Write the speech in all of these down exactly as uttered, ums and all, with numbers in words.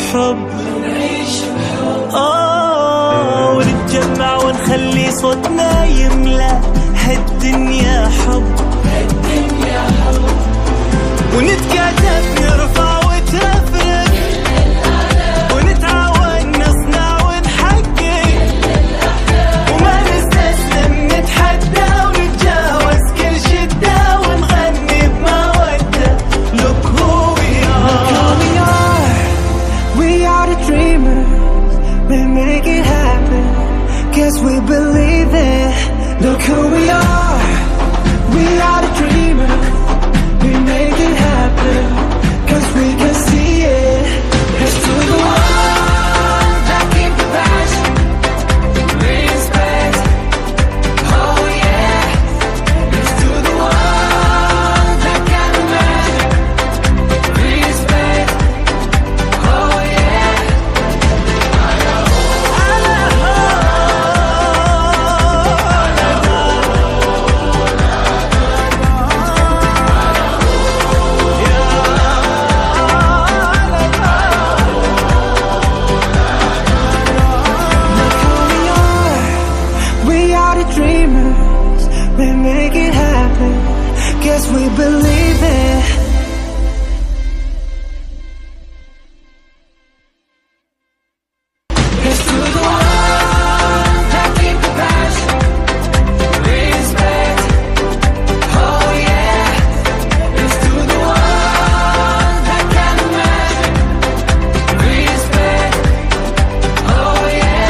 بحب، آه ونتجمع ونخلي صوتنا يملى هالدنيا حب، ونتكاتف نرفع وترفرف ونتعاون نصنع ونحقق وما نستسلم، نتحدى ونتجاوز كل شدة ونغني بمودة. Look who we are, we are the dreamers, we make it happen, guess we believe it. Look who we are, we are the dreamers, we make it happen, cause we can see it. Here's to the ones that keep the passion, respect, oh yeah. Here's to the ones that can imagine, respect, oh yeah. Dreamers, we make it happen, guess we believe it. Here's to the ones that keep the passion, respect, oh yeah. Here's to the ones that can imagine, respect, oh yeah.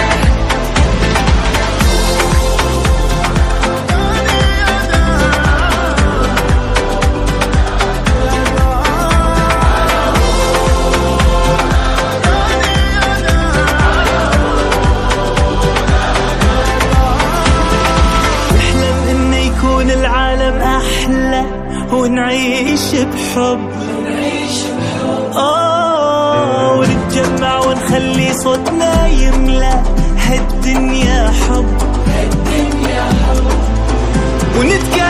العالم أحلى ونعيش بحب، آه ونتجمع ونخلي صوتنا يملى هالدنيا حب، ونتكلم